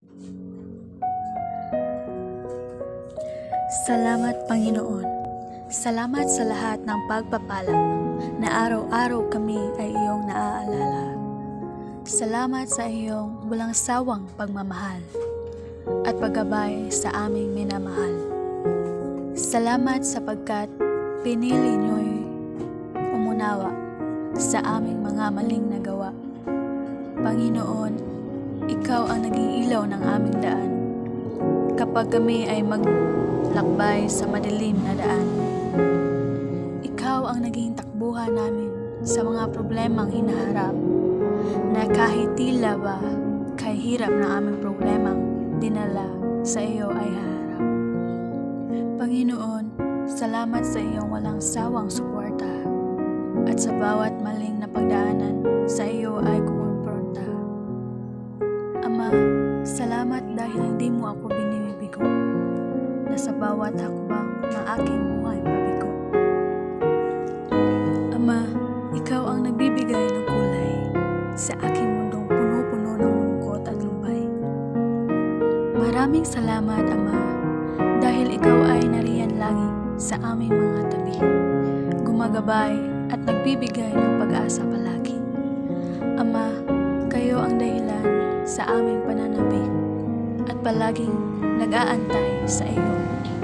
Salamat Panginoon. Salamat sa lahat ng pagpapala na araw-araw kami ay iyong naaalala. Salamat sa iyong walang sawang pagmamahal at paggabay sa aming minamahal. Salamat sapagkat pinili niyo'y umunawa sa aming mga maling nagawa. Panginoon, ikaw ang naging ilaw ng aming daan kapag kami ay maglakbay sa madilim na daan. Ikaw ang naging takbuhan namin sa mga problemang hinaharap, na kahit tila ba kay hirap ng aming problemang dinala sa iyo ay haharap. Panginoon, salamat sa iyong walang sawang suporta, at sa bawat maling na pagdaanan sa iyo ay kukumpronta. Ama, salamat dahil hindi mo ako binibigo, na sa bawat hakbang ng aking buhay mabigo. Ama, ikaw ang nagbibigay ng kulay sa aking mundong puno-puno ng lungkot at lumbay. Maraming salamat, Ama, dahil ikaw ay nariyan lagi sa aming mga tabi, gumagabay at nagbibigay ng pag-asa palagi. Ama, kayo ang dahilan sa aming pananabik at palaging nag-aantay sa iyo.